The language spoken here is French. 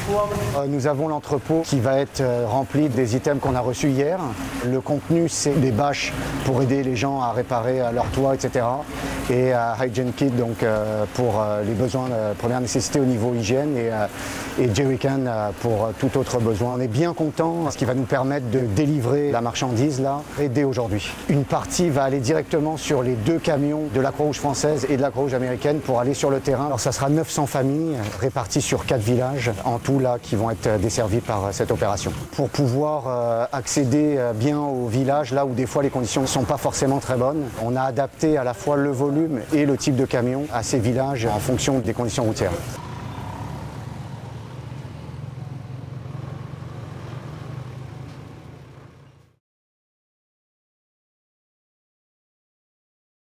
Nous avons l'entrepôt qui va être rempli des items qu'on a reçus hier. Le contenu, c'est des bâches pour aider les gens à réparer leur toit, etc. Et Hygiene Kit donc, pour les besoins de première nécessité au niveau hygiène et Jerrycan pour tout autre besoin. On est bien content, ce qui va nous permettre de délivrer la marchandise là et dès aujourd'hui. Une partie va aller directement sur les 2 camions de la Croix-Rouge française et de la Croix-Rouge américaine pour aller sur le terrain. Alors ça sera 900 familles réparties sur 4 villages en tout là qui vont être desservis par cette opération. Pour pouvoir accéder bien au village là où des fois les conditions ne sont pas forcément très bonnes, on a adapté à la fois le volume et le type de camion à ces villages en fonction des conditions routières.